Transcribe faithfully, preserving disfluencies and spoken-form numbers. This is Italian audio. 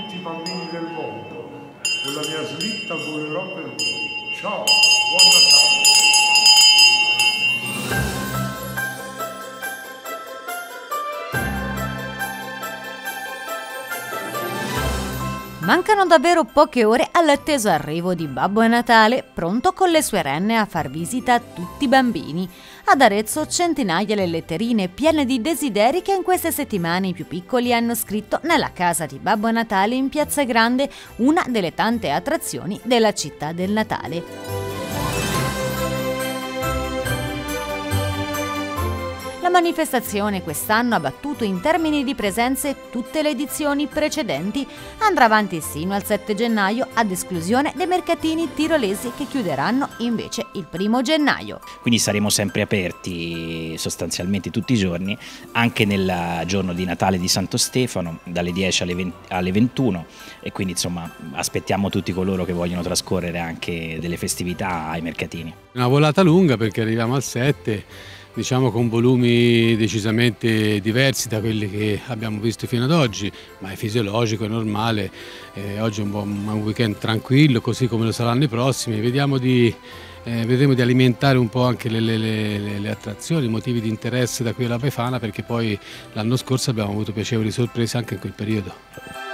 tutti i bambini del mondo. Con la mia slitta volerò per voi. Ciao, buon Natale! Mancano davvero poche ore all'atteso arrivo di Babbo Natale, pronto con le sue renne a far visita a tutti i bambini. Ad Arezzo centinaia le letterine piene di desideri che in queste settimane i più piccoli hanno scritto nella casa di Babbo Natale in Piazza Grande, una delle tante attrazioni della città del Natale. La manifestazione quest'anno ha battuto in termini di presenze tutte le edizioni precedenti. Andrà avanti sino al sette gennaio, ad esclusione dei mercatini tirolesi che chiuderanno invece il primo gennaio. Quindi saremo sempre aperti sostanzialmente tutti i giorni, anche nel giorno di Natale di Santo Stefano, dalle dieci alle ventuno, e quindi insomma aspettiamo tutti coloro che vogliono trascorrere anche delle festività ai mercatini. Una volata lunga perché arriviamo al sette, diciamo con volumi decisamente diversi da quelli che abbiamo visto fino ad oggi, ma è fisiologico, è normale. Eh, oggi è un, buon, un weekend tranquillo, così come lo saranno i prossimi. Vediamo di, eh, vedremo di alimentare un po' anche le, le, le, le attrazioni, i motivi di interesse da qui alla Befana, perché poi l'anno scorso abbiamo avuto piacevoli sorprese anche in quel periodo.